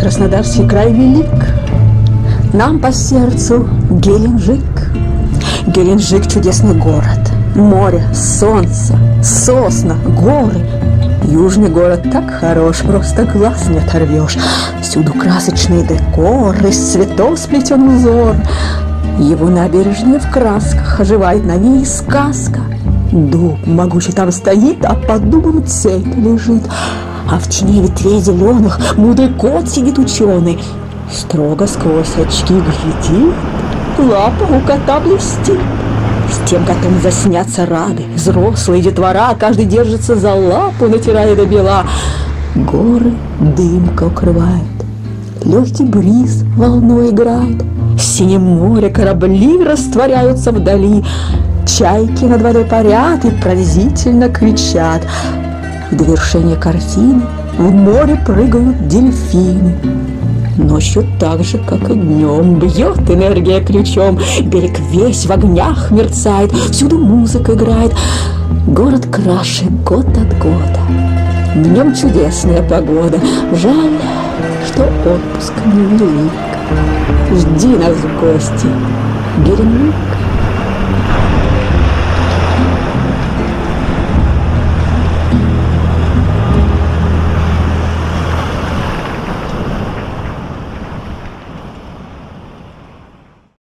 Краснодарский край велик, нам по сердцу Геленджик. Геленджик — чудесный город, море, солнце, сосна, горы. Южный город так хорош, просто глаз не оторвешь. Всюду красочный декор, из цветов сплетен узор. Его набережная в красках, оживает на ней сказка. Дуб могучий там стоит, а под дубом цепь лежит. А в тени ветвей зеленых мудрый кот сидит ученый. Строго сквозь очки глядит, лапа у кота блестит. С тем котом заснятся рады, взрослые детвора, каждый держится за лапу, натирая до бела. Горы дымка укрывает, легкий бриз волной играет. В синем море корабли растворяются вдали. Чайки над водой парят и пронзительно кричат. В довершение картины в море прыгают дельфины. Ночью так же, как и днем, бьет энергия ключом. Берег весь в огнях мерцает, всюду музыка играет. Город краше год от года. Днем чудесная погода. Жаль, что отпуск невелик. Жди нас в гости, Геленджик.